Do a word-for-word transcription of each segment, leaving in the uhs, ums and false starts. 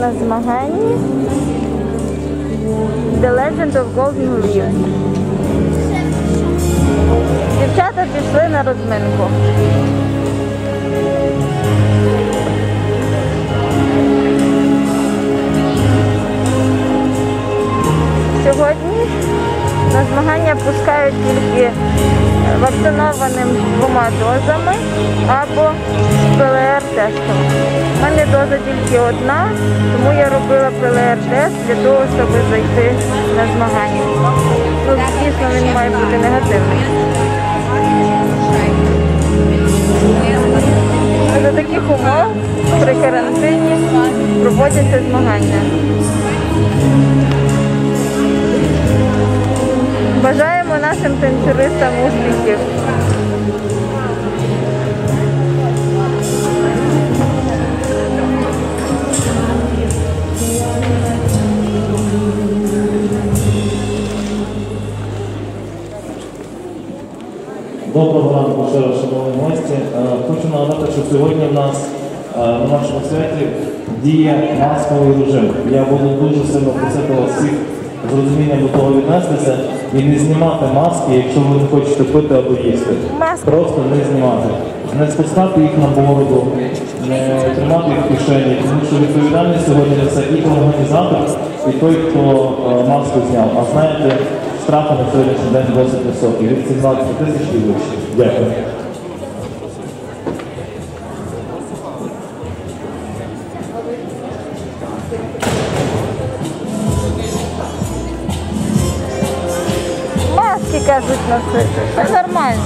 на змаганні The Legend of Golden Leaf. Дівчата пішли на розминку. Сьогодні на змагання пускають тільки вакцинованим двома дозами або з Пе Ел Ер тестом. У мене доза тільки одна, тому я робила Пе Ел Ер тест для того, щоб зайти на змагання. Ну, звісно, він має бути негативний. За таких умов при карантині проводяться змагання. Бажаємо нашим танцюристам успіхів. Доброго ранку, ще раз, шановні гості. Хочу нагадати, що сьогодні в нас на нашому святі діє масковий режим. Я буду дуже сильно просити вас всіх з розумінням до того віднестися і не знімати маски, якщо ви не хочете пити або їсти. Просто не знімати. Не спускати їх на бороду, не тримати їх в кишені, тому що відповідальність сьогодні несе і організатор, і той, хто маску зняв. А знаєте, штрафи на сьогоднішній день досить високі, від сімнадцяти тисяч і вище. Дякую. Маски, кажуть, носити. Це нормально.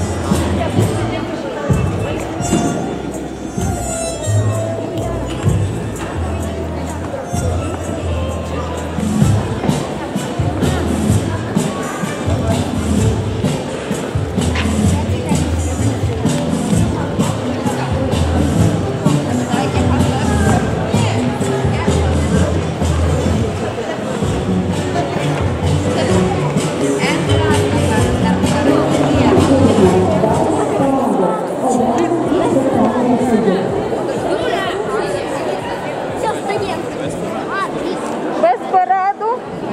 Без параду.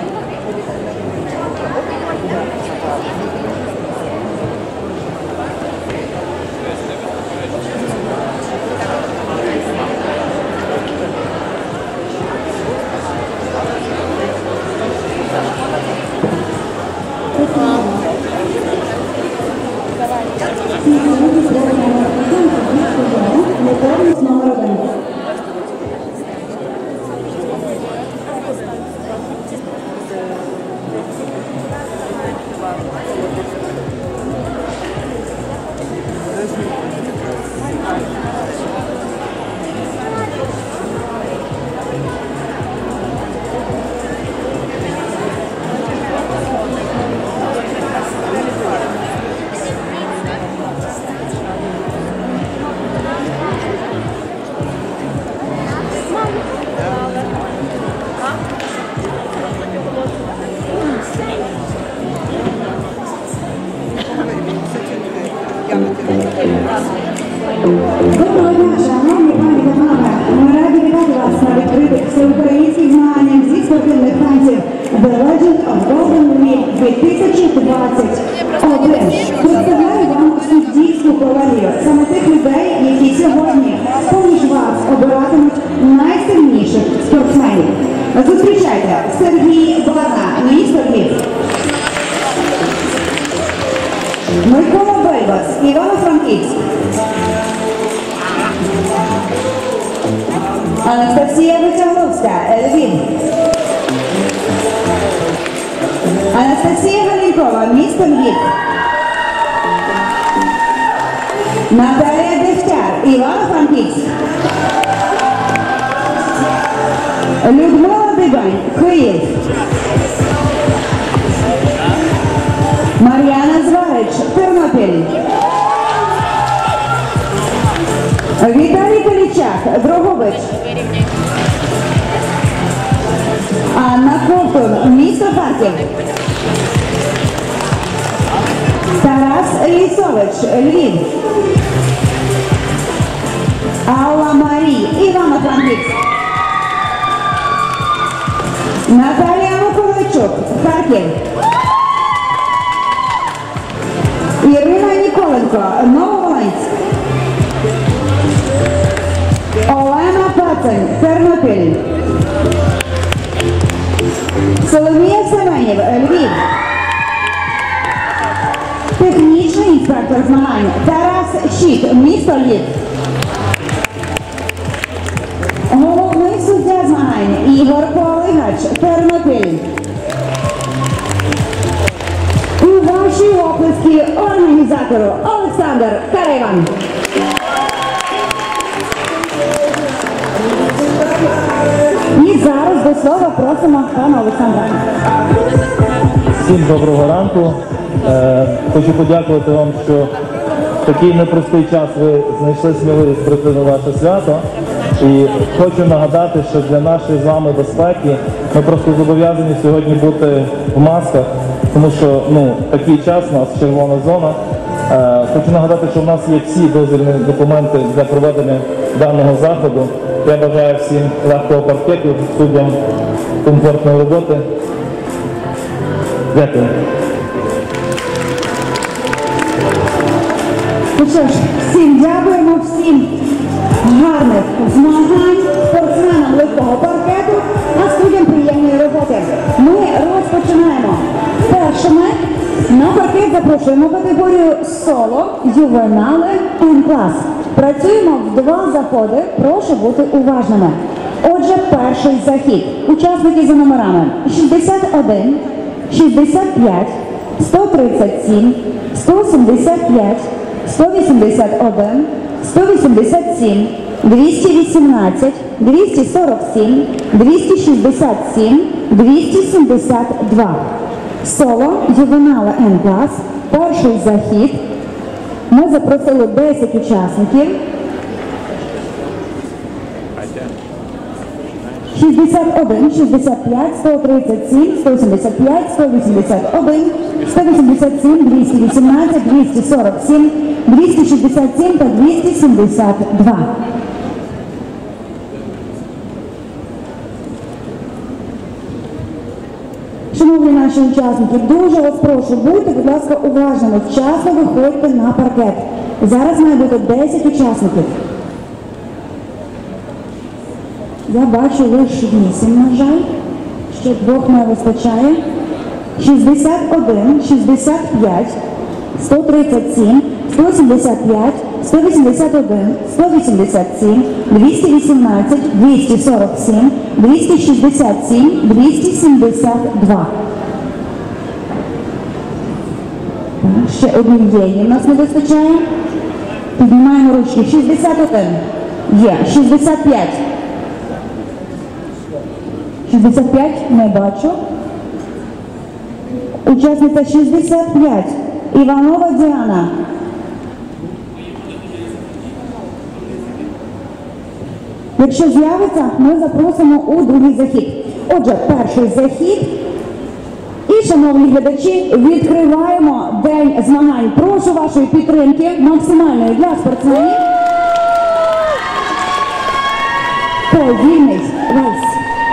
Доброго дня, шановні пані та панове! Ми раді вітати вас на відкритих всеукраїнських змаганнях зі спортивних танців The Legend of Golden Leaf дві тисячі двадцять один. Представляю вам суддівську колегію саме тих людей, які сьогодні поміж вас обиратимуть найсильніших спортсменів. Зустрічайте Сергій Барна, місто Львів. Микола Бейбас, Івано-Франківськ. Анастасія Витягновська, Львів. Анастасія Галінкова, місто Львів. Наталія Дегтяр, Івано-Франківськ. Людмила Дибань, Київ. Мар'яна Зварич, Тернопіль. Віталій Полічак, Дрогобич. Анна Ковтун, місто Харків. Тарас Лісович, Львів. Алла Марій, Івано-Франківськ. Наталія Миколайчук, Харків. Ірина Ніколенко, Нововолинськ. Олена Пацань, Тернопіль. Соломія Семенів, Львів. Технічний інспектор змагань Тарас Щит, місто Львів. Головний суддя змагань Ігор Полигач, Тернопіль. І ваші оплески організатору Олександр Карайван. І зараз до слова просимо пана Олександра. Всім доброго ранку. Е, Хочу подякувати вам, що в такий непростий час ви знайшли сміливість прийти на ваше свято. І хочу нагадати, що для нашої з вами безпеки ми просто зобов'язані сьогодні бути в масках, тому що ну, такий час у нас червона зона. Е, Хочу нагадати, що в нас є всі дозвільні документи для проведення даного заходу. Я бажаю всім легкого паркету, суддям комфортної роботи. Дякую. Ну що ж, всім дякуємо, всім гарних змагань, спортсменам легкого паркету, а суддям приємної роботи. Ми розпочинаємо. Першими на паркет запрошуємо категорію соло, ювенали, Н-клас. Працюємо в два заходи, прошу бути уважними. Отже, перший захід. Учасники за номерами шістдесят один, шістдесят п'ять, сто тридцять сім, сто сімдесят п'ять, сто вісімдесят один, сто вісімдесят сім, двісті вісімнадцять, двісті сорок сім, двісті шістдесят сім, двісті сімдесят два. Соло, ювенали Н-клас, перший захід. Ми запросили десять учасників. шістдесят один, шістдесят п'ять, сто тридцять сім, сто сімдесят п'ять, сто вісімдесят один, сто вісімдесят сім, двісті вісімнадцять, двісті сорок сім, двісті шістдесят сім та двісті сімдесят два. Шановні наші учасники, дуже вас прошу, будьте, будь ласка, уважними, вчасно виходьте на паркет. Зараз має бути десять учасників. Я бачу лише вісім, на жаль, ще двох не вистачає. шістдесят один, шістдесят п'ять, сто тридцять сім, сто сімдесят п'ять, сто вісімдесят один, сто вісімдесят сім, двісті вісімнадцять, двісті сорок сім, двісті шістдесят сім, двісті сімдесят два. Ще однієї в нас не вистачає. Піднімаємо ручки. шістдесят один. Є. шістдесят п'ять. шістдесят п'ять не бачу. Учасниця шістдесят п'ять. Іванова Діана. Якщо з'явиться, ми запросимо у другий захід. Отже, перший захід. І, шановні глядачі, відкриваємо день змагань. Прошу вашої підтримки максимальної для спортсменів. Повільний рейс.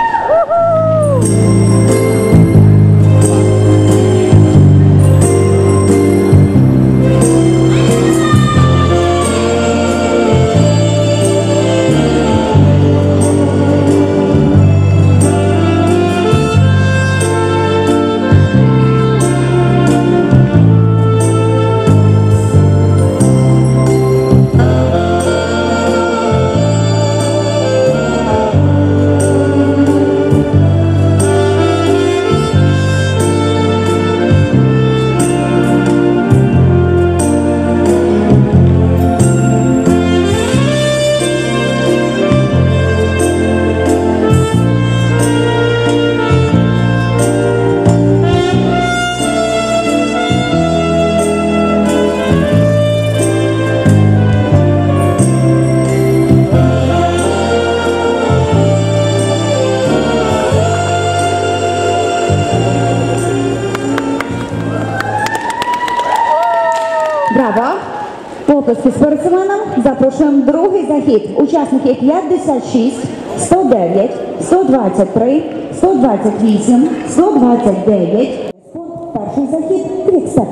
Браво! Оплески спортсменам. Запрошуємо другий захід. Учасники п'ятдесят шість, сто дев'ять, сто двадцять три, сто двадцять вісім, сто двадцять дев'ять. Перший захід квікстеп.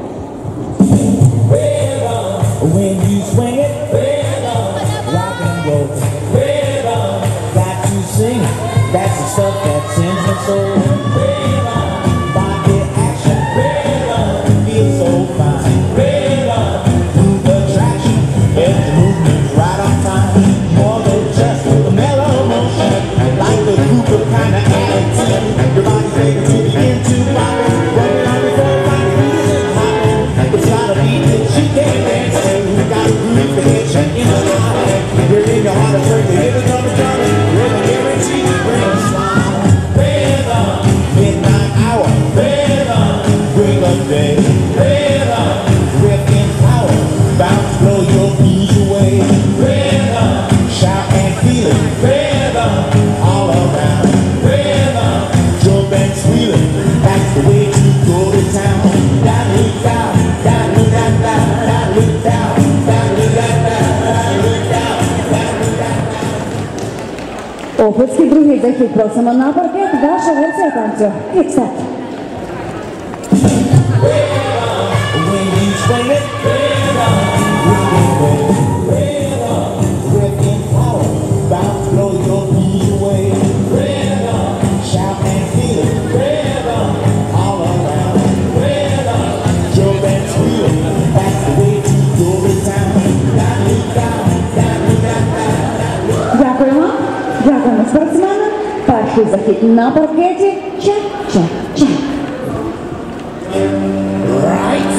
When you swing it, rock and roll, got to sing it. That's the stuff that sends my soul. Body action, feels so fine. Move attraction, every movement's right on time. More than just a mellow motion, like the group of kind of attitude. Your body's ready to begin to rock. Working on the floor, find the music hopping. It's not a beat that you can't dance to. Got a groove to hit you in the eye. You're in your heart, it's worth the hit, it's on the drumming. Rhythm guarantee you bring a smile. Rhythm, midnight hour. Rhythm, bring a day. Rhythm, ripping power, bound to blow your blues away. Rhythm, shout and feel it. Rhythm, all around. Rhythm, jump and squeal it. That's the way to go to town. Down, look down, down, look down, down, down, look down, down, look down, down, down, look down, down, look down. Оплески, другий захід. Просимо на паркет. Ваша версія танцю. Квікстеп. When you swing it, ripping power, bound to blow your blues away. Shout and feel it, all around. Jump and squeal, that's the way to go to town. Down, down, down, down, down. Дякуємо. Дякуємо спортсменам. Перший захід на паркеті. Чек, чек, чек. Right.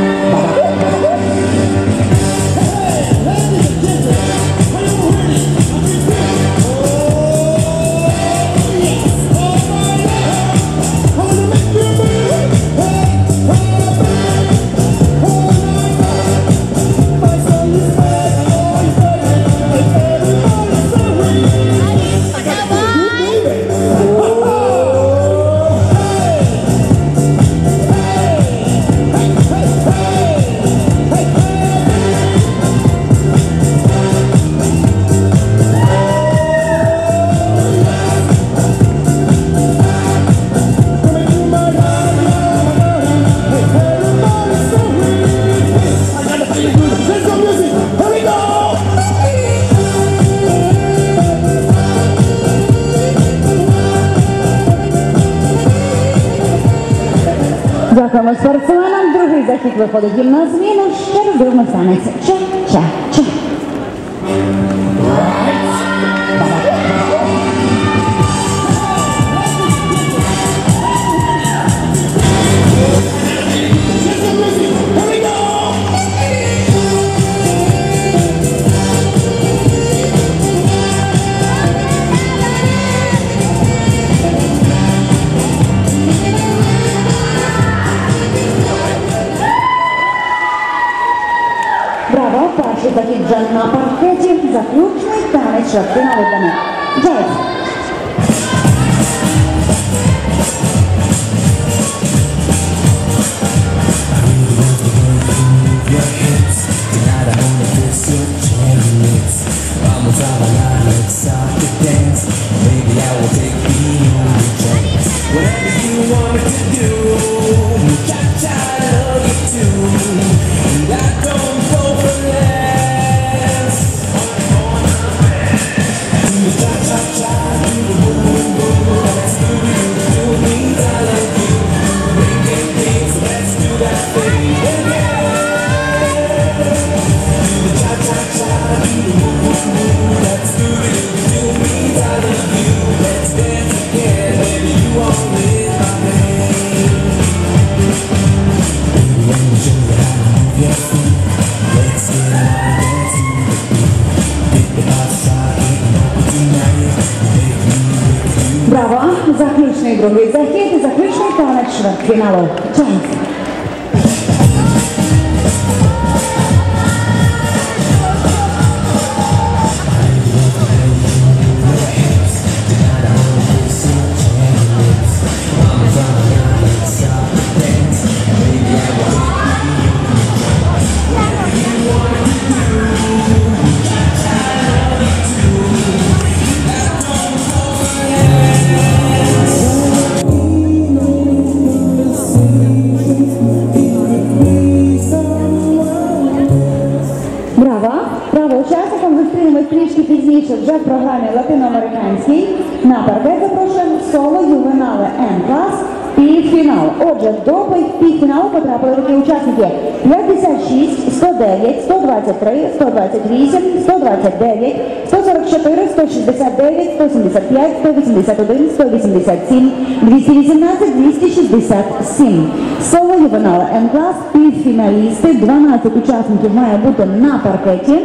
Дякуємо спортсменам. Другий захід виходить їм на зміну. Ще раз дивимося танець. Чек, чек, чек. Браво! Перший захід вже на паркеті. Заключний танець швидкими видами. Джейс. Браво! Заключний другий захід і заключний танець чвертьфіналу. Джейс. трішки пізніше вже в програмі латиноамериканській. На паркет запрошуємо соло ювенале Н-клас півфінал. Отже, до півфіналу потрапили такі учасники: п'ятдесят шість, сто дев'ять, сто двадцять три, сто двадцять вісім, сто двадцять дев'ять, сто сорок чотири, сто шістдесят дев'ять, сто сімдесят п'ять, сто вісімдесят один, сто вісімдесят сім, двісті вісімнадцять, двісті шістдесят сім. Соло ювенале Н-клас півфіналісти. дванадцять учасників має бути на паркеті.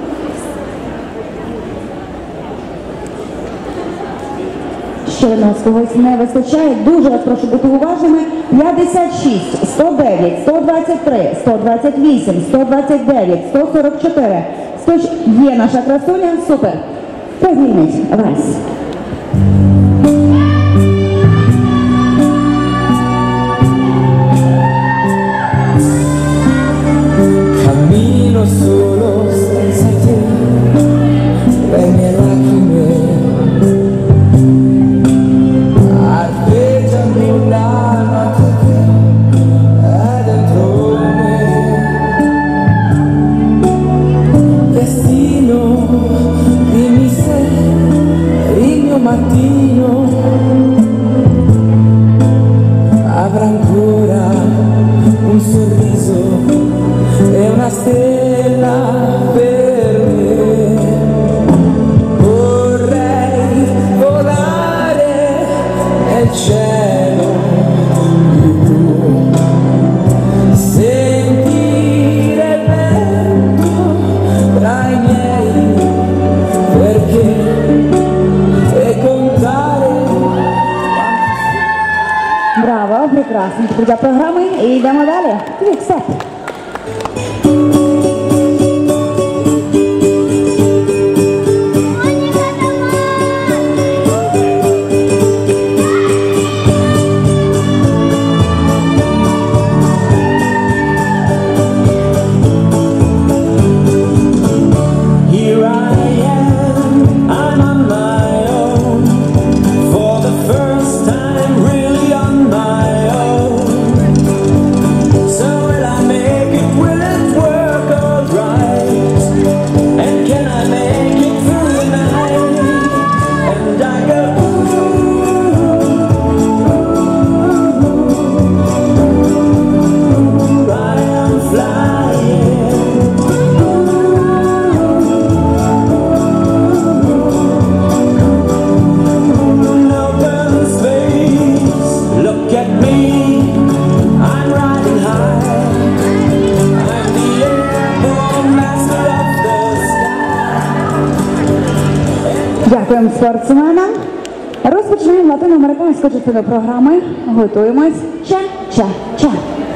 Ще в нас когось не вистачає. Дуже вас прошу бути уважними. п'ятдесят шість, сто дев'ять, сто двадцять три, сто двадцять вісім, сто двадцять дев'ять, сто сорок чотири. сто... Є наша красуня. Супер. Позвільніть вас. Cammino solo senza te, le mie lacrime arpeggiano la notte che è dentro me. Destino, dimmi se il mio mattino avrà ancora un sorriso e una stella per me. Vorrei volare nel cielo di blu, sentire il vento tra i miei perché e contare. Браво, прекрасно. Для програми і йдемо далі. Квікстеп. Here I am, I'm on my own, for the first time really on my own. So will I make it, will it work alright? And can I make it through the night? And I go, ooh, I am flying. Open space, look at me, I'm riding high, I'm the airborne master of the sky. Дякуємо спортсменам. Розпочинаємо латиноамериканську частину програми. Готуємось. Ча-ча-ча.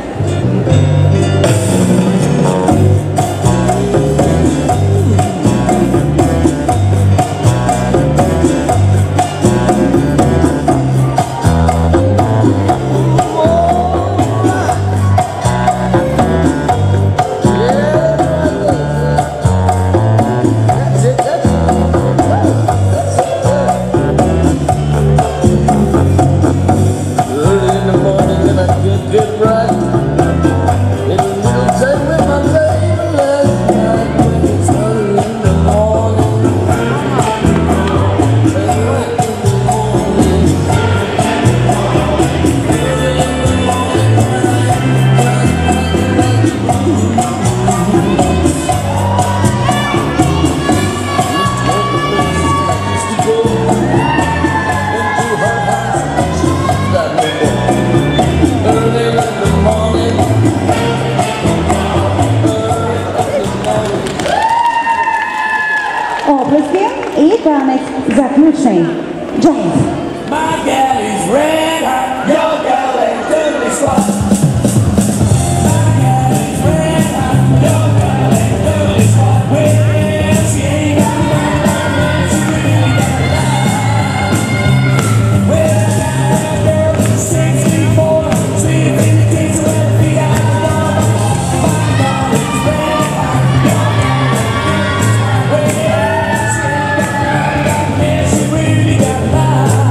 Early in the morning and I get, get right. Little, little take with my baby last night when it's early in the morning. Early in the morning. Used to go into her house. She's got no more. Early in the morning. Оплески і танець заключний. Джайв. My gal is red hot, your gal ain't dirty swat. My gal is red hot, your gal ain't dirty swat. Well, she ain't got no love, she really got a lot. Well, I got a girl who's sixty-four, sweet in the kids with feet out the door. My gal is red hot, your gal ain't dirty swat. Well, she ain't got no love, she really got a lot.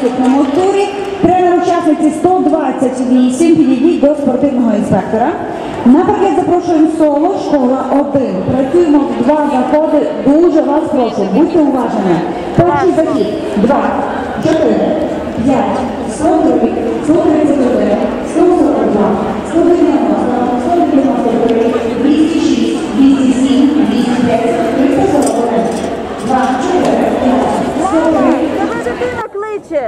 наступному турі. Тренер учасниці сто двадцять вісім. Підійдіть до спортивного інспектора. На паркет запрошуємо соло, школа один. Працюємо в два заходи. Дуже вас прошу, будьте уважними. Перший захід. Два, чотири, п'ять, сто три, сто тридцять один, сто сорок два, сто дев'яносто, сто дев'яносто три, двісті шість, двісті сім, двісті десять, триста сорок один. Два, чотири, п'ять, сто три. Тебе дитина кличе.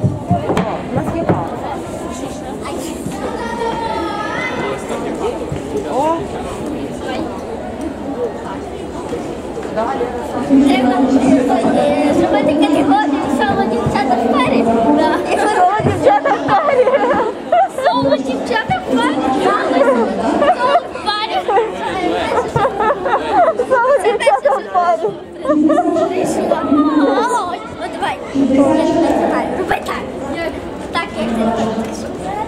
Зробити категорію соло дівчата в парі. Соло дівчата в парі. Соло дівчата в парі. Соло в парі. Соло дівчата в парі. Ой, ну давай. Роби так. Так, як ти робиш.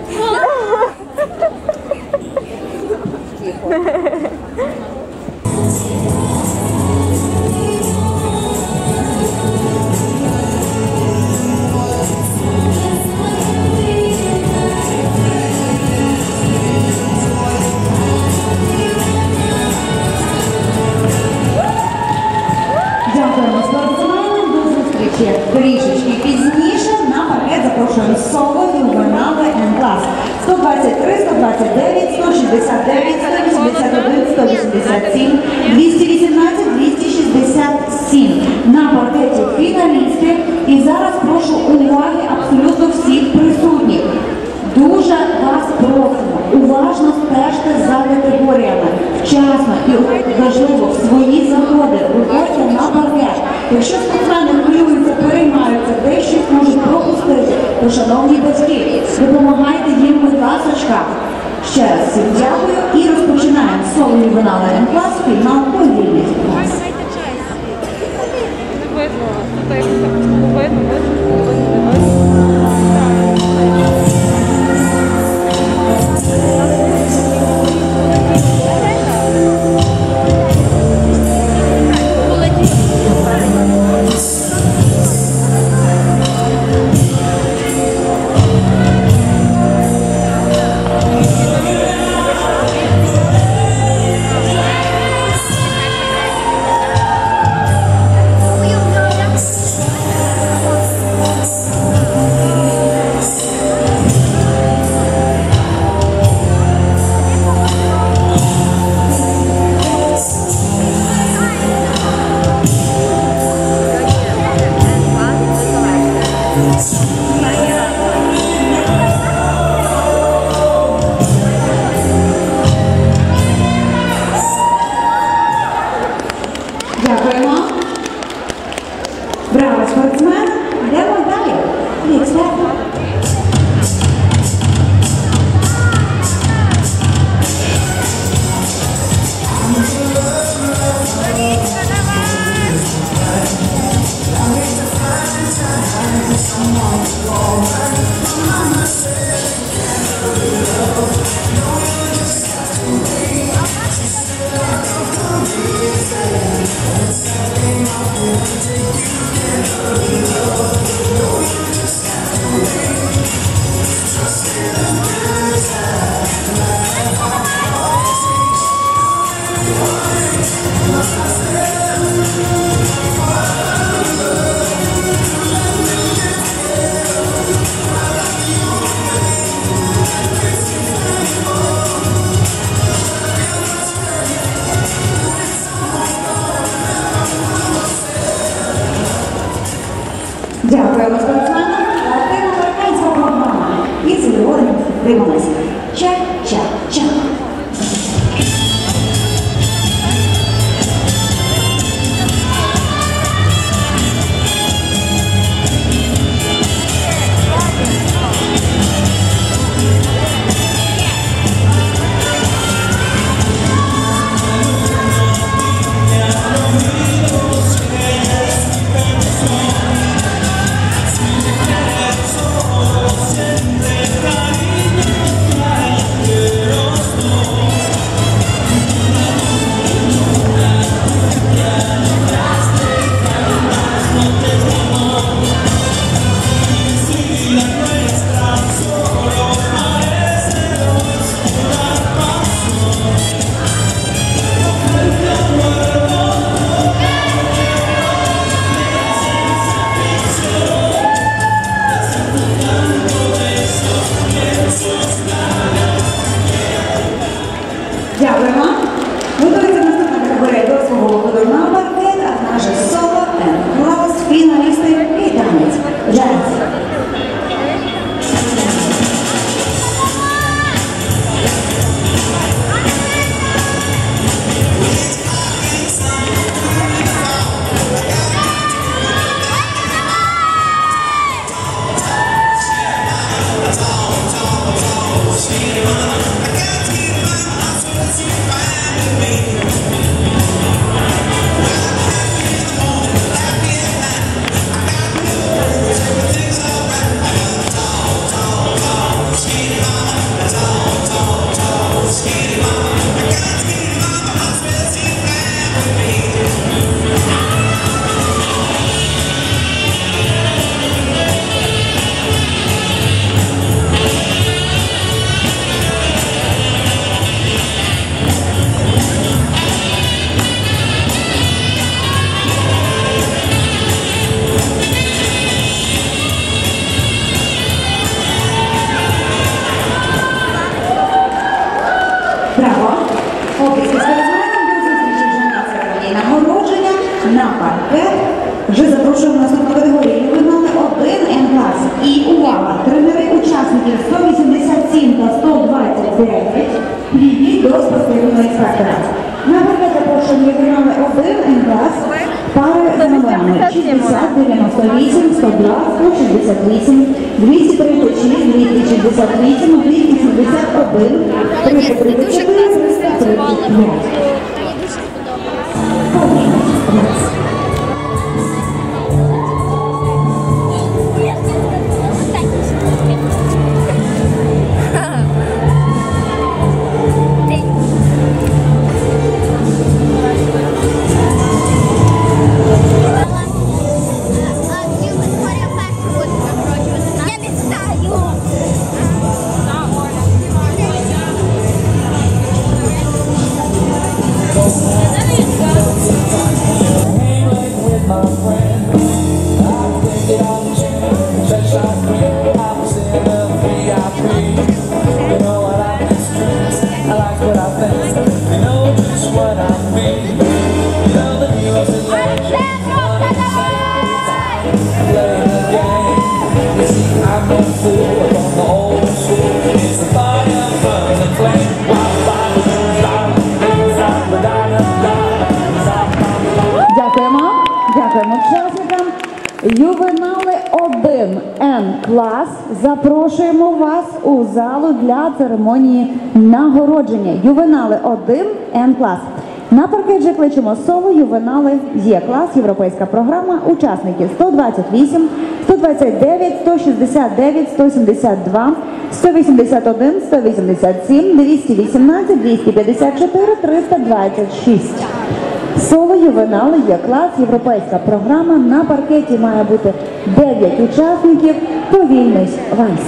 Дякуємо спортсменам, до зустрічі трішечки пізніше. На паркет запрошуємо соло, ювенали N клас. сто двадцять три, сто двадцять дев'ять, сто шістдесят дев'ять, сто вісімдесят один, сто вісімдесят сім, двісті вісімнадцять, двісті шістдесят сім. На паркеті фіналісти. І зараз прошу уваги абсолютно всіх присутніх. Дуже вас просимо, уважно стежте за категоріями. Вчасно і важливо в свої заходи виходьте на паркет. Якщо спортсмени хвилюються, переймаються, де щось можуть пропустити, то, шановні батьки, допомагайте їм, будь ласочка. Ще раз всім дякую і розпочинаємо соло ювенали N клас, фінал подвійний клас. Видно, видно, видно. Дякуємо. Браво, спортсмен. Йдемо далі. Експерт. Дякуємо спортсменам. Латина американська програма. І з задоволенням підтрималися. Чак, чак, чак. Siempre cariño, cariño. запрошуємо в наступну категорію. Ювенали один Н клас. І увага! Тренери учасників сто вісімдесят сім та сто двадцять дев'ять підійдіть до спортивного інспектора. Наприклад, запрошуємо ювенали один Н клас. Пари за номерами шістдесят, дев'яносто вісім, сто два, сто шістдесят вісім, двісті тридцять шість, двісті шістдесят вісім, двісті сімдесят один, триста тридцять чотири, триста тридцять п'ять. Мені дуже сподобалося. Я не знаю. Дякуємо. Дякуємо учасникам. Ювенали один Н клас. Запрошуємо вас у залу для церемонії нагородження. Ювенали один Н клас. На паркеті кличемо соло ювенали Є клас, європейська програма, учасники сто двадцять вісім, сто двадцять дев'ять, сто шістдесят дев'ять, сто сімдесят два, сто вісімдесят один, сто вісімдесят сім, двісті вісімнадцять, двісті п'ятдесят чотири, триста двадцять шість. Соло ювенали Є клас, європейська програма. На паркеті має бути дев'ять учасників. Повільний вальс.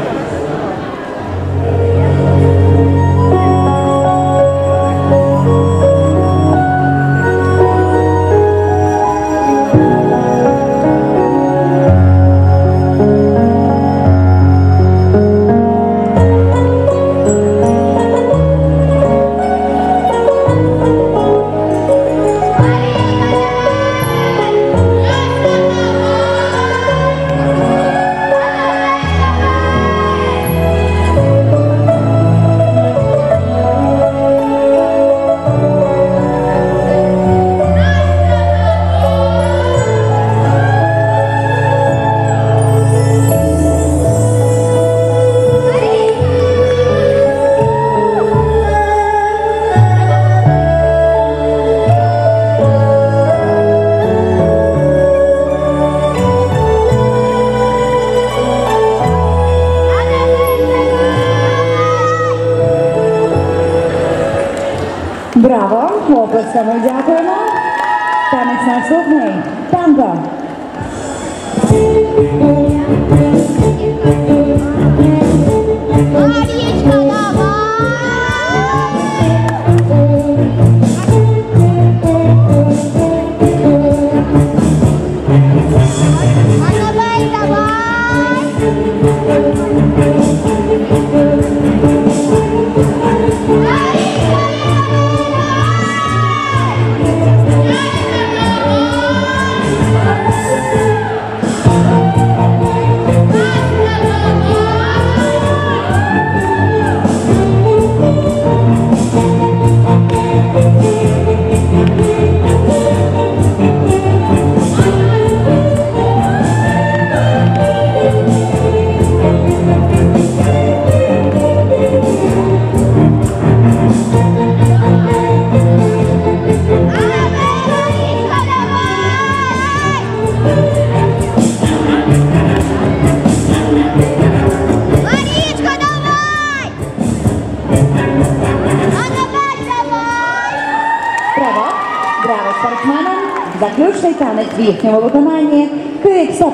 Браво! Оплесками дякуємо. Танець наступний. Танго. Марічка, давай! А давай, давай! Браво спортсменам! Заключний танець в їхньому виконанні квікстоп.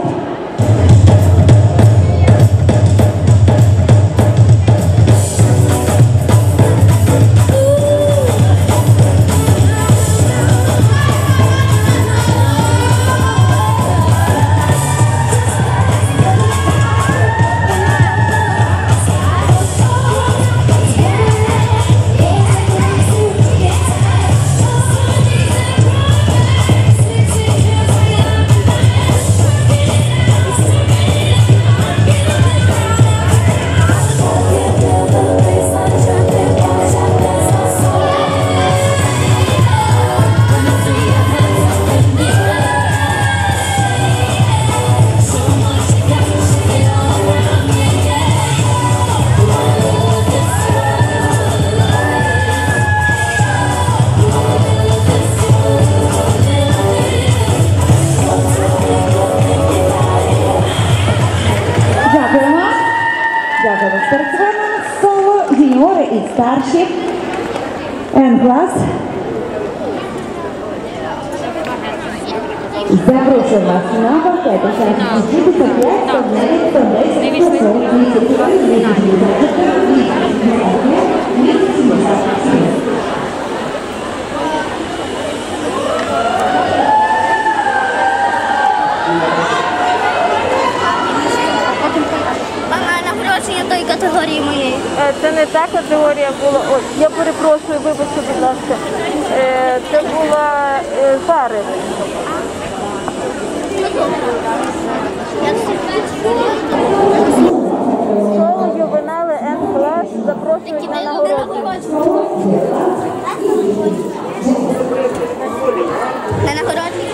Yeah. старші. Н-клас. Запрошую вас на паркет. Мама, нагородження тої категорії моєї. Е, Це не та категорія була. Ой, я перепрошую, вибачте, будь ласка. Е, Це була е, пари. Шоу ювенали Н-клас запрошують на нагородження. На нагородження.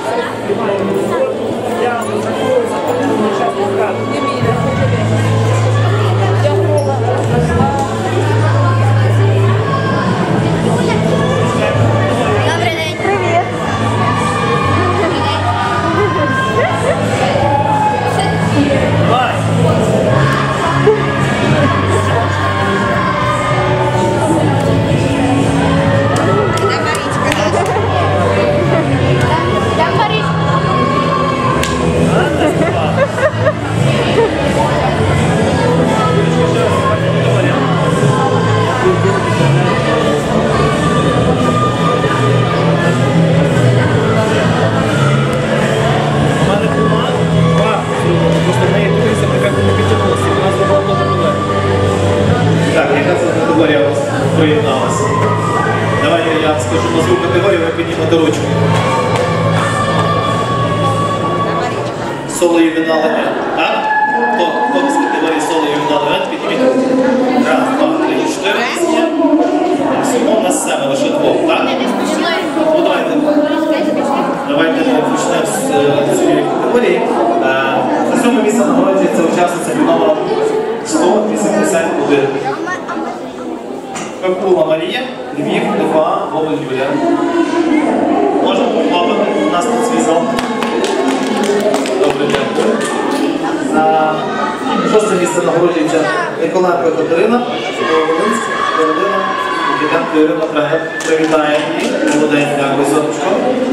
Добрий день. Привіт. Там Париж. У мене кума, два, просто в неї дивися, така не підтягнулася, і вона зробила много проблем. Так, яка це категорія у вас приєдналася? Давайте я скажу назву категорію, ви піднімете ручку. Соло ювенал Н. Так? Хто, хто з категорії соло ювенал Н? Підніміть руку. Раз, два, три, чотири, є. Всього у нас саме, лише двох, так? Ну давайте. Давайте ми почнемо з е, цієї категорії. Е, На цьому місце нагороджується учасниця під номером сто вісімдесят один. Пекула Марія, Львів, ДФА, Гоголь Юлія. Можна похлопати, у нас тут свій зал. Добре, дякую. На шосте місце нагороджується Николаєнко Катерина, Волинська, Каролина, Китенко Ірина Тренер. Привітаємо її. Молодець, дякую, сонечко.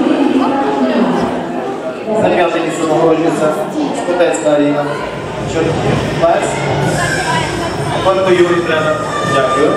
На п'яте місце нагороджується Скотецька Аріна. Чорнець. Панко Юрій Тренер. Дякую.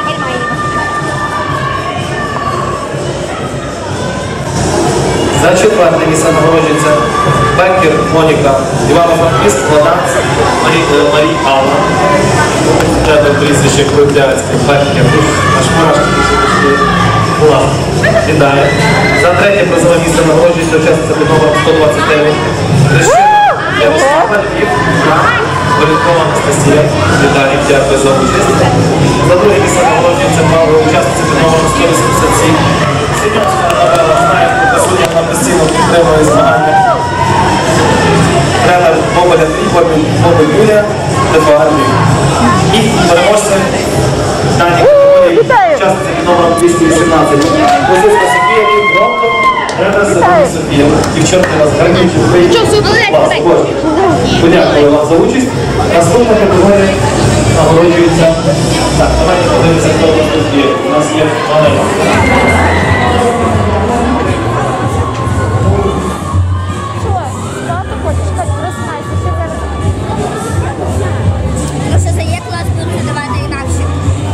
За четверте місце нагороджується Беккер Моніка, Івано-Франківськ, Ладанськ, Марі, Марій Алла. Треба прізвище Крупляцьке, Беккер, аж мурашки пішли. Була. Вітаю. За третє призове місце нагороджується учасниця під номером сто двадцять дев'ять. Решина Ярослава, Львів, Горідкова Анастасія. Вітаю, дякую за участь. За друге місце нагороджується учасниця під номером сто вісімдесят сім. Синьовська Анабела знає, присутня на постійно підтримує змагання. Тренер Боболя Андрій, Боболь Юлія, ДФА Львів. І переможця дані категорії учасниця під номером двісті вісімнадцять. Козицька Софія, Громко, тренер Софія Софія. Дівчатки вас гарнючі виїхали. Клас, Боже. Подякую вам за участь. Наступна категорія нагороджується. Так, давайте подивимося, хто у нас тут є. У нас є маленька. Ну що, за є клас будуть давати інакше.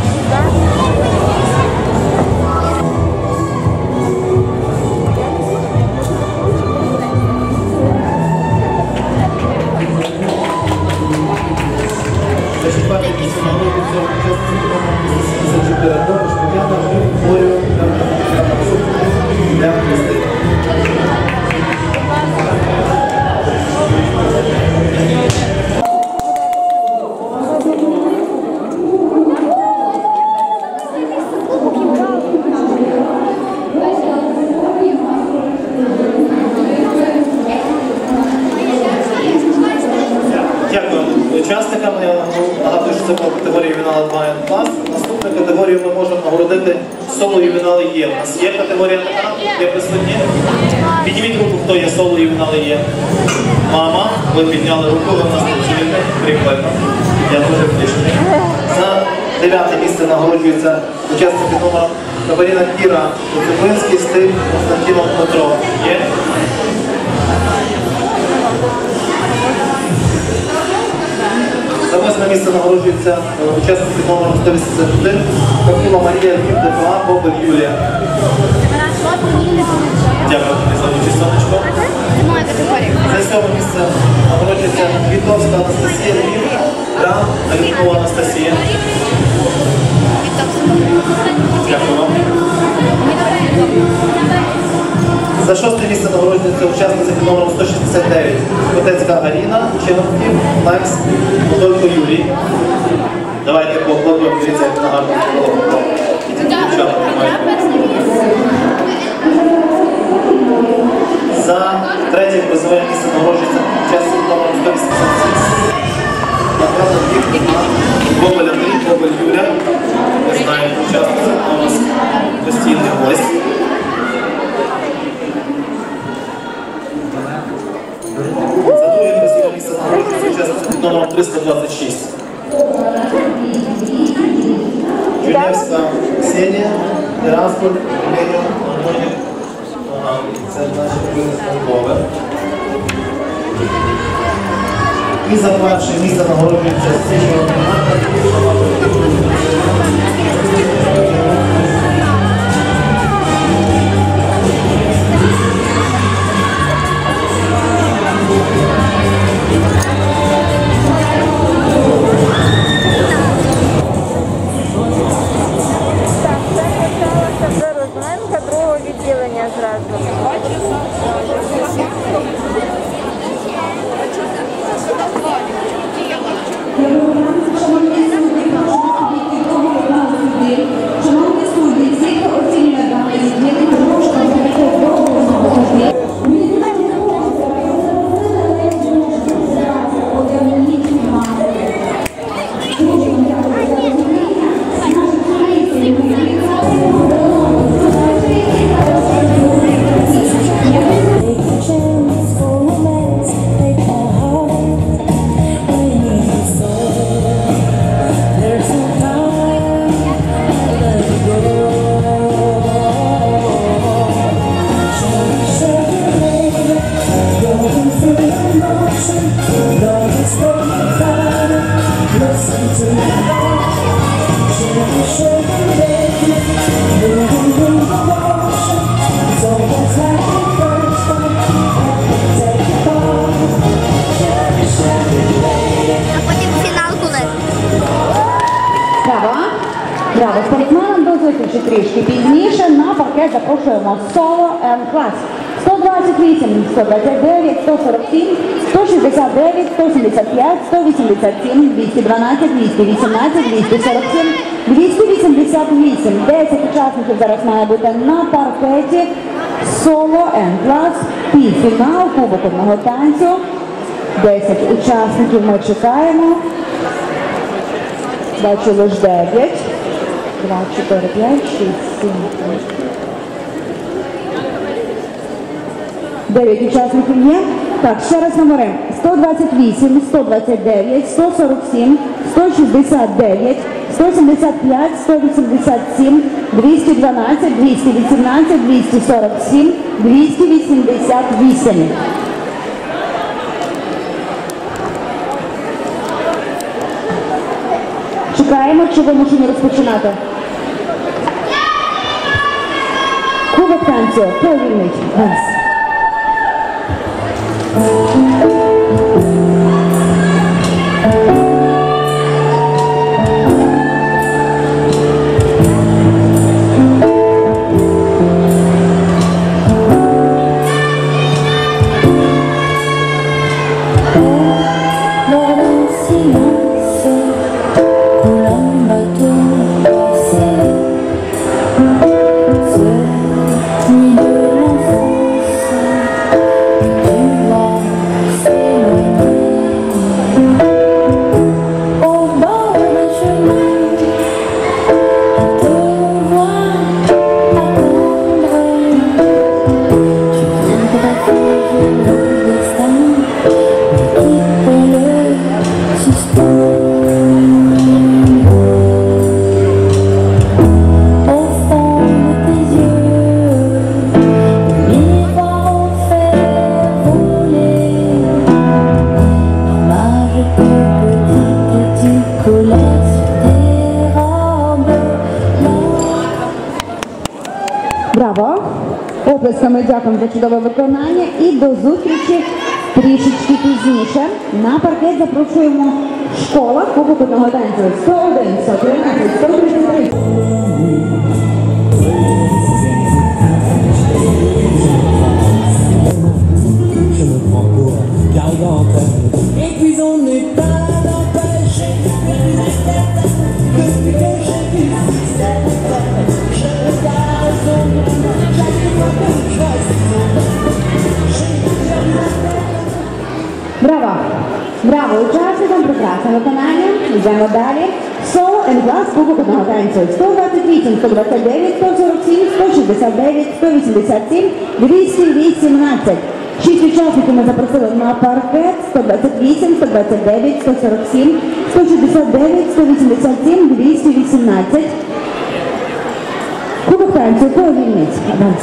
Дякую учасникам. Я нагадую, що це була категорія ювенали два Н клас. Наступну категорію ми можемо нагородити соло ювенали Є. У нас є категорія така, є присутні. Підніміть руку, хто є соло ювенали Є. Мама, ви підняли руку, ви в нас працюєте. Прикольно. Я дуже втішений. За Дев'яте місце нагороджується учасник під номером Кабаріна Кіра, Коцюбинський стиль Константинов Дмитро. Є? За восьме місце нагороджується учасник під номером сто вісімдесят один Какула Марія Львів, ДПА, Бобер Юлія. Дякую тобі за участь, сонечко. Моя категорія. За сьоме місце нагороджується Вітовська Анастасія Львів, Грам Алінкова Анастасія. Дякую вам. За шосте місце нагороджується учасниця під номером сто шістдесят дев'ять Котецька Аріна, Ченовків, Макс, Подолько Юрій. Давайте поаплодуємо, дивіться, як на гарну голову. І ті дівчата тримають. За третє призове місце нагороджується учасниця під номером сто вісімдесят сім. Награда Вік на Бобель Андрій, Бобель Юля. Ви знаєте, учасниця у нас постійний гость. За друге призове місце нагороджується учасниця під номером триста двадцять шість. Жуневська Ксенія, Терасполь, Леню, Антонів. Ага, це наші визнання. І за перше місце нагороджується Січова Так, це почалася вже розминка другого відділення зразу. Шановні судді, всі, хто оцінює даний відділення, прошу перейти до голосування. А потім фінал коли? Браво! Браво! Спортсменам до зустрічі трішки пізніше на паркет запрошуємо соло М-клас. сто двадцять вісім, сто двадцять дев'ять, сто сорок сім, сто шістдесят дев'ять, сто сімдесят п'ять, сто вісімдесят сім, двісті дванадцять, двісті вісімнадцять, двісті сорок сім, двісті вісімдесят вісім. десять учасників зараз має бути на паркеті. Соло М-клас, півфінал, кубок одного танцю. десять учасників ми чекаємо. Бачу лише дев'ять. два, чотири, п'ять, шість, сім, вісім. дев'ять учасників є. Так, ще раз номери. сто двадцять вісім, сто двадцять дев'ять, сто сорок сім, сто шістдесят дев'ять, сто сімдесят п'ять, сто вісімдесят сім, двісті дванадцять, двісті вісімнадцять, двісті сорок сім, двісті вісімдесят вісім. Чекаємо, чи вимушені розпочинати. Кубок танцю повільнить вас. Suspense. Оплесками дякуємо за чудове виконання і до зустрічі трішечки пізніше. На паркет запрошуємо школа Кубок одного танцю. сто один, сто тринадцять, сто тридцять три. Je me prends pour un gargantel. Et puis on n'est pas empêché que depuis que j'ai vu cette femme, je regarde son nom, chaque fois que je vois son nom, j'ai Браво! Браво! Учасникам прекрасне виконання. Йдемо далі. Соло and клас Кубок одного танцю. сто двадцять вісім, сто двадцять дев'ять, сто сорок сім, сто шістдесят дев'ять, сто вісімдесят сім, двісті вісімнадцять. Шість учасників ми запросили на паркет. сто двадцять вісім, сто двадцять дев'ять, сто сорок сім, сто шістдесят дев'ять, сто вісімдесят сім, двісті вісімнадцять. Кубок танцю повільнить. Аванс.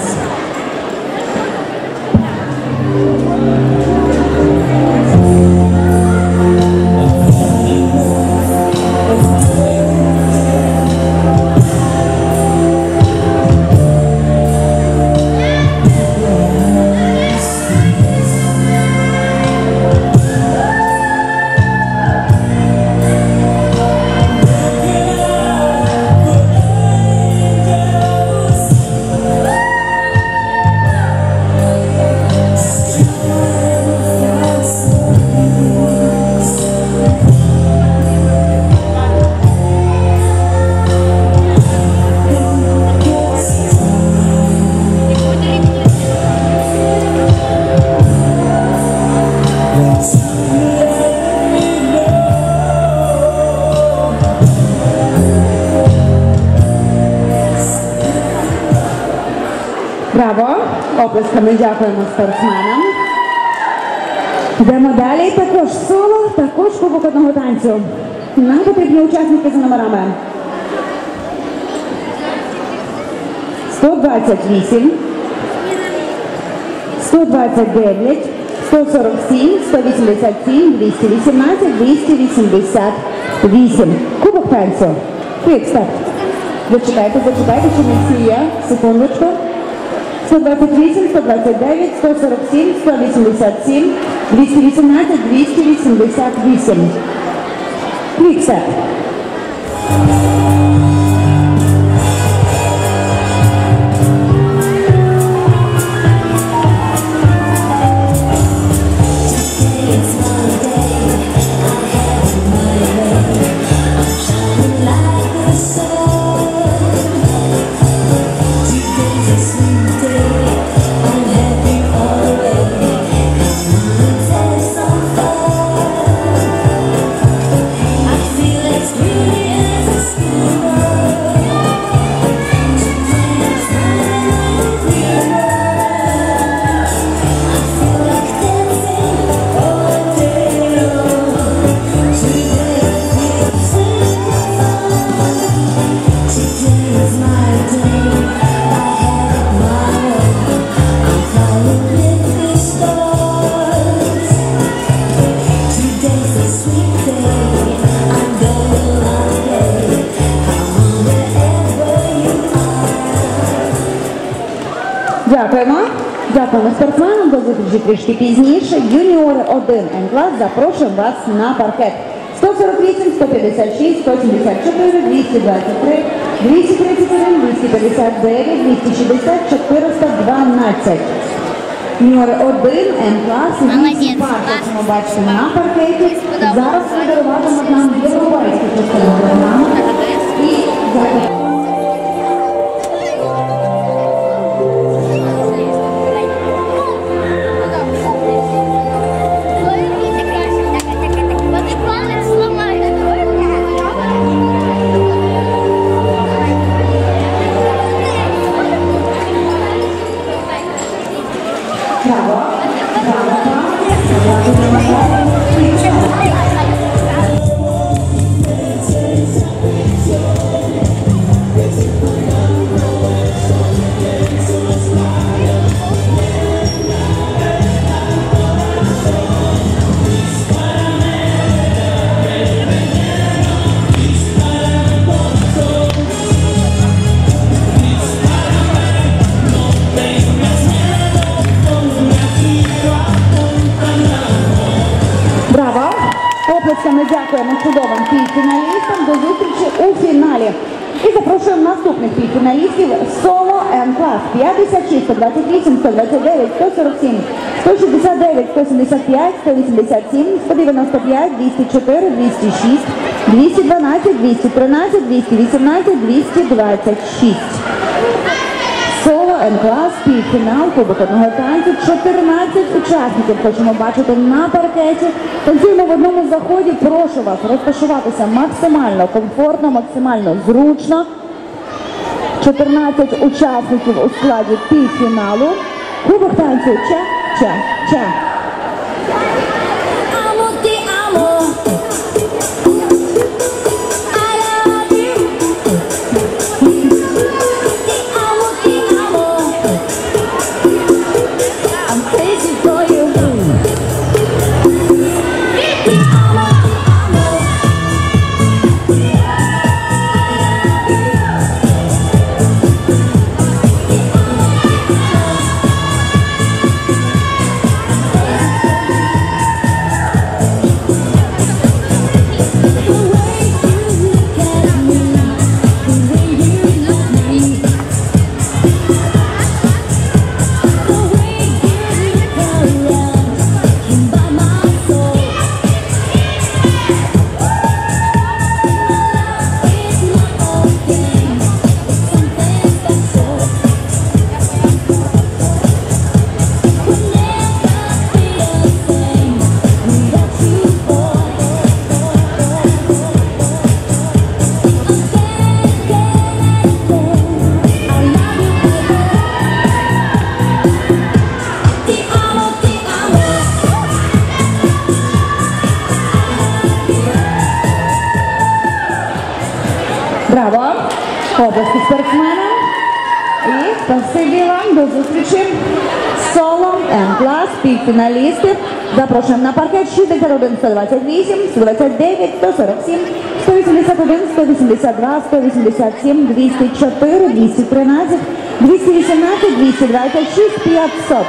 Браво! Оплесками дякуємо спортсменам. Йдемо далі. Також соло, також Кубок одного танцю. Нам потрібні учасники за номерами сто двадцять вісім, сто двадцять дев'ять, сто сорок сім, сто вісімдесят сім, двісті вісімнадцять, двісті вісімдесят вісім. Кубок танцю. Квікстарт. Зачекайте, зачекайте, що ми всі є. Секундочку. сто двадцять вісім, сто двадцять дев'ять, сто сорок сім, сто вісімдесят сім, двісті вісімнадцять, двісті вісімдесят вісім. Квіксет. Дякуємо. Дякуємо спортсменам. До зустрічі трішки пізніше. Юніори один Н-клас запрошуємо вас на паркет. сто сорок вісім, сто п'ятдесят шість, сто сімдесят чотири, двісті двадцять три, двісті тридцять один, двісті п'ятдесят дев'ять, двісті шістдесят, чотириста дванадцять. Юніори один Н-клас. Вісім пар, як ми бачимо на паркеті. Зараз подаруватимуть нам європейську частину програму. І дякую. ми дякуємо чудовим півфіналістам. До зустрічі у фіналі. І запрошуємо наступних півфіналістів Solo N Class п'ятдесят шість, сто двадцять вісім, сто двадцять дев'ять, сто сорок сім, сто шістдесят дев'ять, сто сімдесят п'ять, сто вісімдесят сім, сто дев'яносто п'ять, двісті чотири, двісті шість, двісті дванадцять, двісті тринадцять, двісті вісімнадцять, двісті двадцять шість. Solo N Class, півфінал, кубок одного танцю, чотирнадцять учасників хочемо бачити на паркеті. Танцюємо в одному заході, прошу вас розташуватися максимально комфортно, максимально зручно. чотирнадцять учасників у складі півфіналу. Кубок танцю ча-ча-ча. Amo, te amo. I love you. Te amo, te amo. I'm crazy for you. Te amo, te amo. Браво! Області спортсменам. І спасибі вам. До зустрічі. Solo N Class, півфіналісти. Запрошуємо на паркет шістдесят один, сто двадцять вісім, сто двадцять дев'ять, сто сорок сім, сто вісімдесят один, сто вісімдесят два, сто вісімдесят сім, двісті чотири, двісті тринадцять, двісті вісімнадцять, двісті двадцять шість, п'ятсот.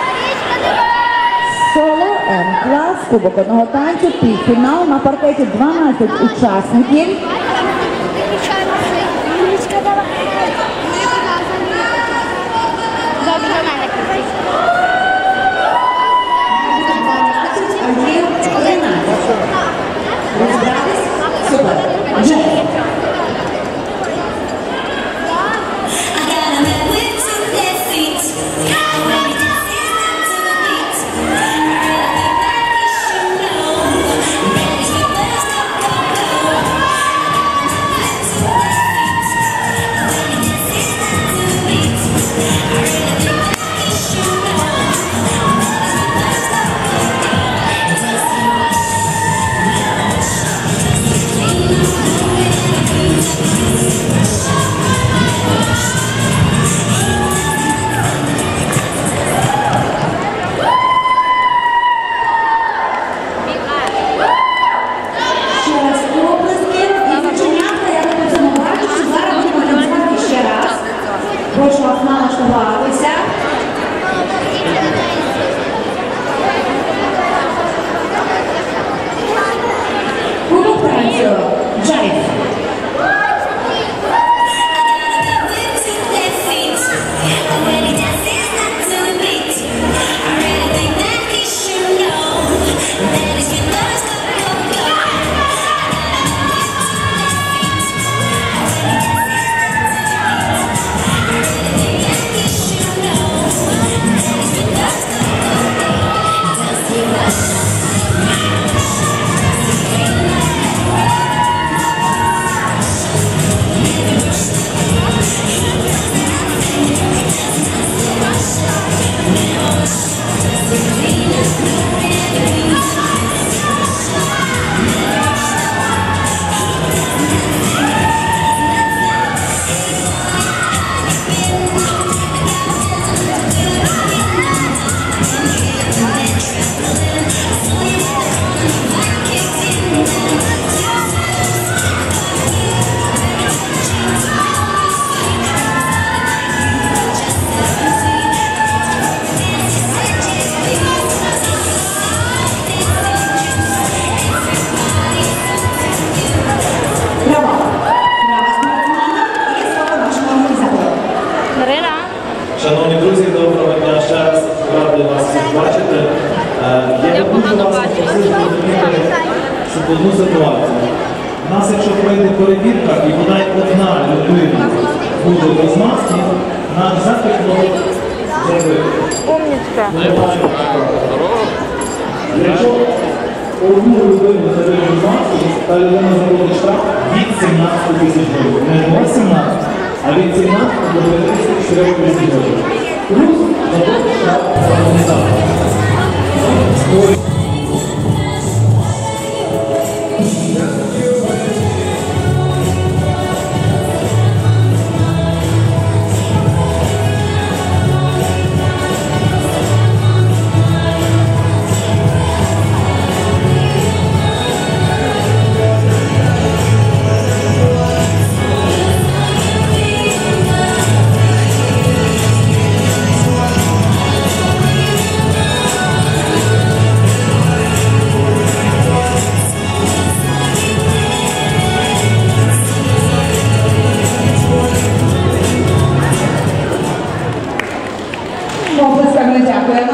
Solo N Class, кубок одного танцю, півфінал. На паркеті дванадцять учасників. Thank you. одну ситуацію. У нас, якщо пройде перевірка і бодай одна людина буде без маски, наш захід може зробити. Умничка. Якщо одну людину заберуть без маски, та людина заплатить штраф від сімнадцяти тисяч гривень. Не від сімнадцяти, а від сімнадцяти до тридцяти чотирьох тисяч гривень. Плюс заплатить штраф за організацію. Оплесками дякуємо.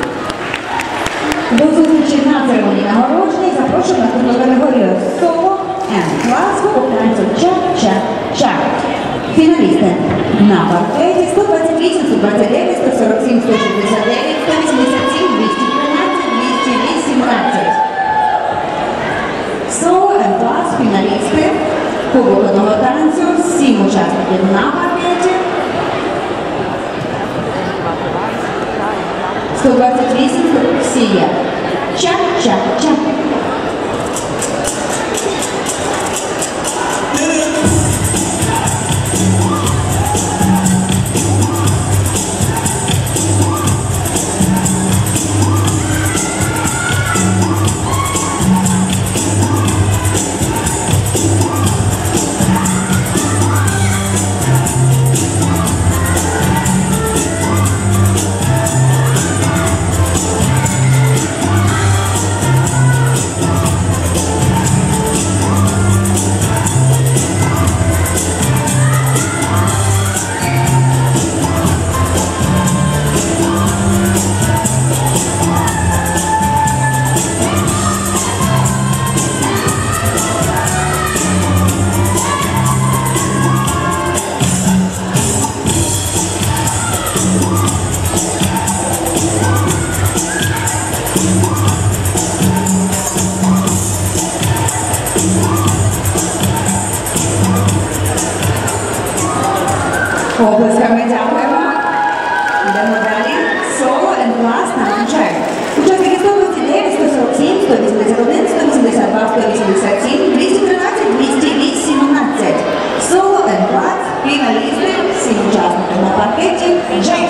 До зустрічі на церемонії нагородження. Запрошуємо на наступну категорію соло and клас по танцю ча-ча-ча. Фіналісти на паркеті сто двадцять вісім, сто двадцять дев'ять, сто сорок сім, сто шістдесят дев'ять, сто вісімдесят сім, двісті тринадцять, двісті вісімнадцять. Соло and клас фіналісти кубокного танцю, сім учасників на паркеті. сто двадцять вісім всі є. Ча-ча-ча. Оплесками дякуємо. Йдемо далі. Соло and клас на манжет. Учасники сто двадцять дев'ять, сто сорок сім, сто вісімдесят один, сто вісімдесят два, сто вісімдесят сім, двісті тринадцять, двісті вісімнадцять. Соло and клас фіналісти, всім учасникам на паркеті Джейс.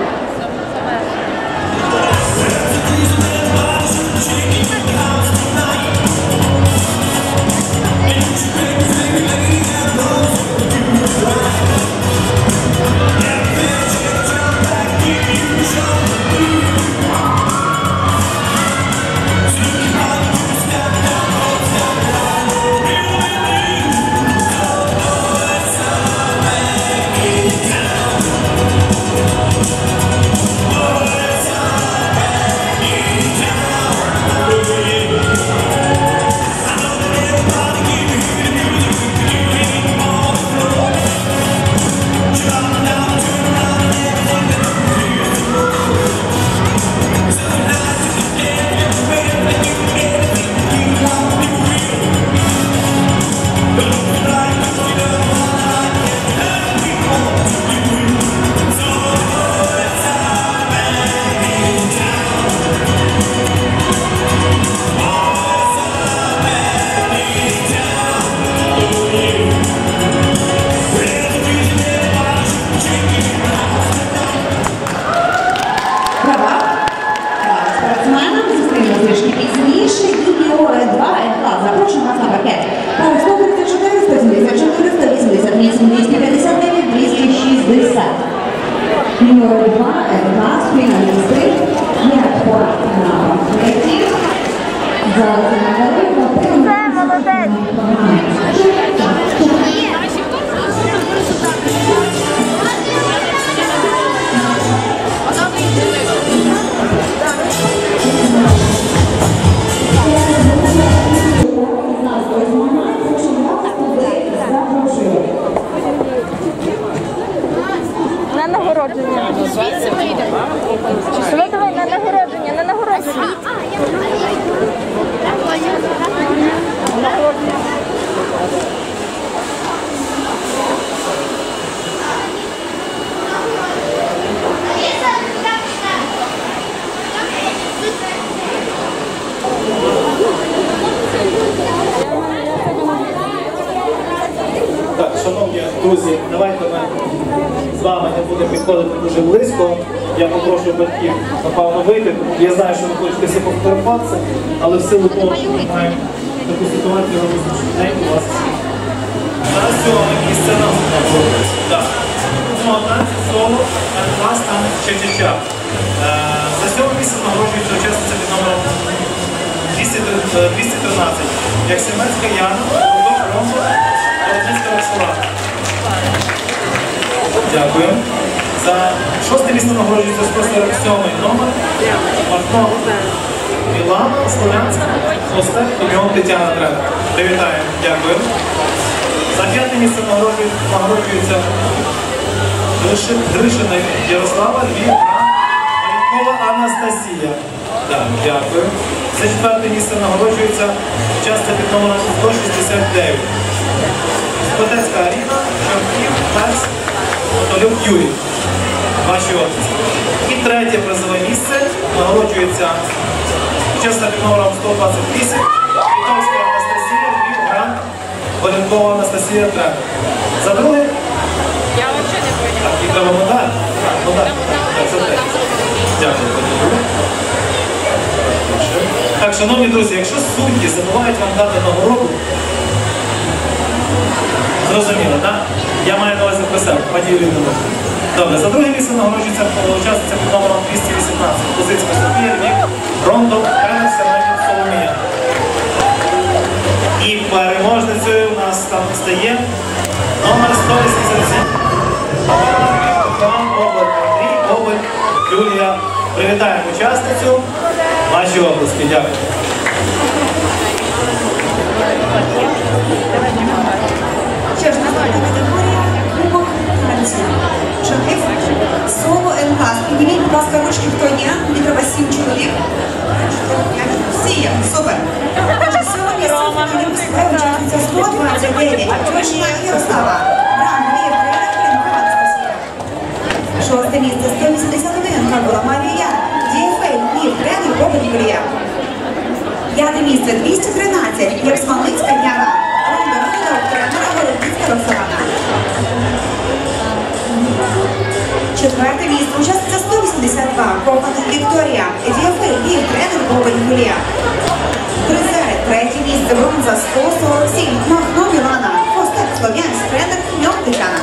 Номер два – клас фіналісти. П'ять пар на паркеті. Зараз надаємо Це молодець. Thank you. друзі, давайте ми з вами не будемо підходити дуже близько. Я попрошу батьків, напевно, вийти. Я знаю, що ви хочете всі пофотографуватися, але в силу того, що ми маємо таку ситуацію, я розумію, день у вас всіх. На сьоме місце нам знаходиться. Так. Нота, соло, клас, там ча-ча-ча. За сьоме місце нагороджується учасниця під номером двісті тринадцять. Як Семецька Яна, Ромко, Володницька Роксолана. Дякую. За шосте місце нагороджується сто сорок сьомий номер. Мартно Мілана, Слов'янська, Остап, Томіон, Тетяна Тренер. Привітаємо. Дякую. За п'яте місце нагороджується Гришина Ярослава, Львів, Марінкова Анастасія. Так, дякую. За четверте місце нагороджується учасниця під номером сто шістдесят дев'ять. Скотецька Аріна, Чортків, Тарс, Мотолюк Юрій. Ваші офіси. І третє призове місце нагороджується учасниця під номером сто двадцять вісім. Вітовська Анастасія, Львів, Грант, Валенкова Анастасія, Тренер. За друге? Я взагалі не поняла. Так, і треба медаль. Медаль. Так, це те. Дякую. Так, шановні друзі, якщо судді забувають вам дати нагороду, зрозуміло, так? Я маю на увазі про себе, пані Юрій не може. Добре, за друге місце нагороджується учасниця під номером двісті вісімнадцять. Козицька Софія, Львів, Рондо, Тренер, Семенів, Соломія. І переможницею у нас там стає номер сто вісімдесят сім. Андрій, Оболь, Юлія. Привітаємо учасницю. Ваші обласки. Дякую. Що ж, наступна категорія Кубок Франції. Шахів, соло, НК. Підніміть, будь ласка, ручки, хто є. Мені треба сім чоловік. Всі є. Супер. Отже, сьогодні сьогодні виступає учасниця сто двадцять дев'ять. Точно Ярослава. Брам, Лів, Тренер, Анастасія. Шосте місце сто вісімдесят один. Кабула Марія. Дієфей, Лів, Тренер, Бобин Юлія. П'яте місце двісті тринадцять. Єрсмалицька Яна. Тренера Володницька Роксолана. Четверте місце учасниця сто вісімдесят два. Кована Вікторія. Дієфей, Лів, Тренер, Бобин Юлія. Призери. Третє місце бронза сто сорок сім. Махно Мілана. Остап Слов'янськ, тренер Ньок Тетяна.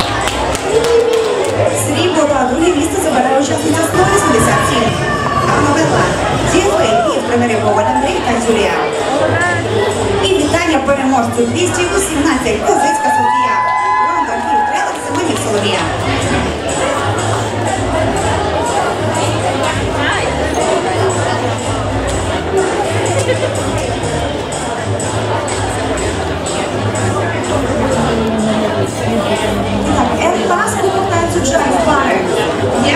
Срібло та друге місце забирає учасниця сто вісімдесят сім. Новелла. Дієфей, Лів, тренери Бобин Андрій та Юлія. І вітання переможцю двісті вісімнадцять. Козицька Софія. Рондо, Львів, тренер Семенів, Соломія. Так, Р-клас повертається вже в пари. Є?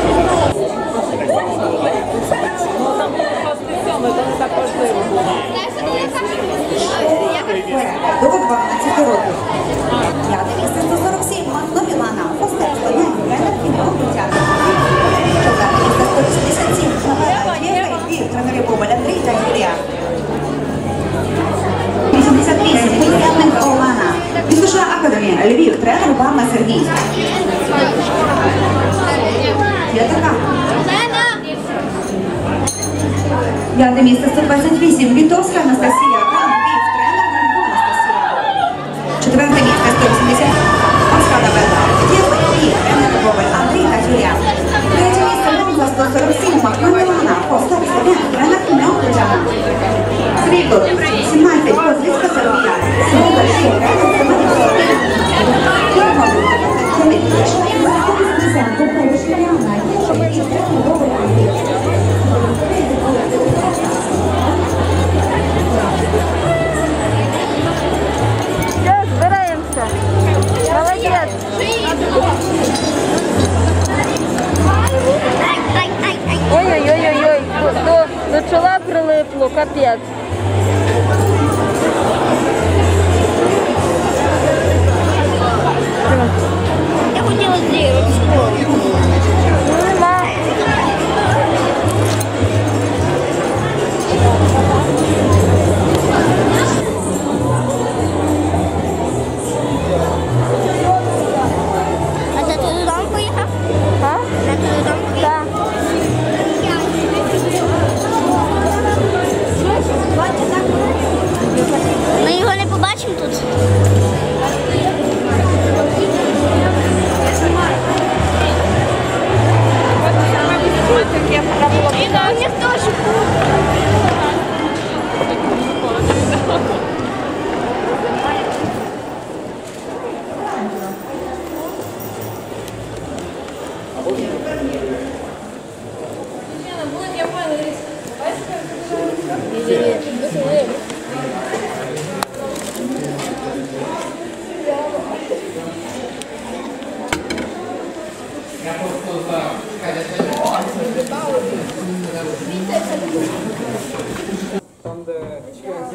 До дванадцяти років. П'яте місце сто сорок сім. Махно Мілана. Остап Слов'янськ, тренер Ньок Тетяна. Четверте місце сто вісімдесят сім. Новелла, Дієфей, Львів, тренери Бобин Андрій та Юлія. вісімдесят вісім. Полярненка Олана. Віслужа Академія. Львів, тренер Барна Сергій. Є така. П'яте місце сто двадцять вісім. Вітовська Анастасія. Гран Львів, тренер Гранко Анастасія. Четверте місце сто вісімдесят. Москва Белла. Дієфей, Львів, тренер Бобин Андрій та Юлія. Третє місце бронза сто сорок сім. Махно Мілана. Остап Слов'янськ, тренер Ньок Тетяна. Срібло сімнадцять. Козицька Софія. Соло, Львів, тренер Семенів, Соломія. Все, збираємося. Молодець. Ой-ой-ой-ой, до, до чола прилипло, капець. Я хотіла зробити. Нема.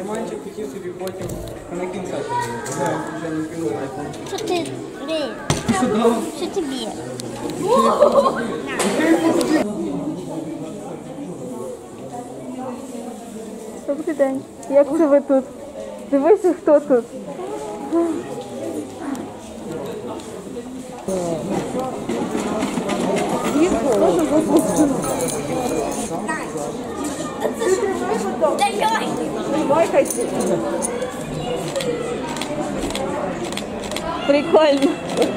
Романчик хотів собі потім на кінця вже не пілує. Що ти? Блін. Що тобі? Добрий день. Як це ви тут? Дивися, хто тут. Прикольно.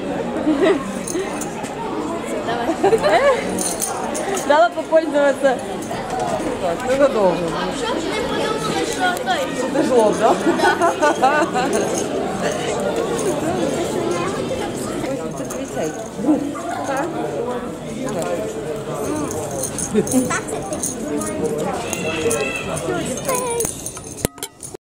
Дала попользоваться. Так, ненадовго. Щоб не подумали, що той. Це жлоб, так? Так, це ти.